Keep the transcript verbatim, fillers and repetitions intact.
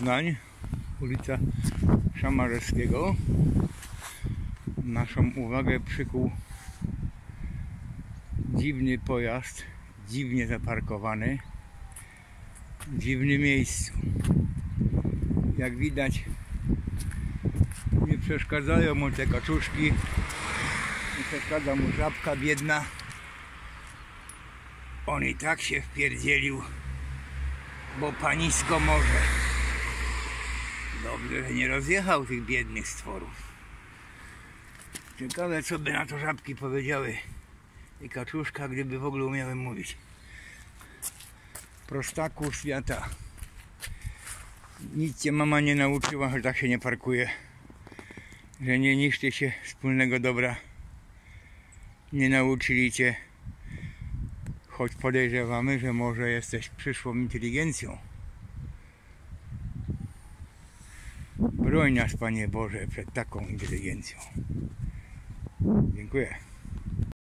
Poznań, ulica Szamarzewskiego. Naszą uwagę przykuł dziwny pojazd, dziwnie zaparkowany, w dziwnym miejscu. Jak widać, nie przeszkadzają mu te kaczuszki, nie przeszkadza mu żabka biedna. On i tak się wpierdzielił, bo panisko może. Dobrze, że nie rozjechał tych biednych stworów. Ciekawe, co by na to żabki powiedziały i kaczuszka, gdyby w ogóle umiały mówić. Prostaku świata. Nic cię mama nie nauczyła, że tak się nie parkuje. Że nie niszczy się wspólnego dobra. Nie nauczyli cię. Choć podejrzewamy, że może jesteś przyszłą inteligencją. Broń nas, Panie Boże, przed taką inteligencją. Dziękuję.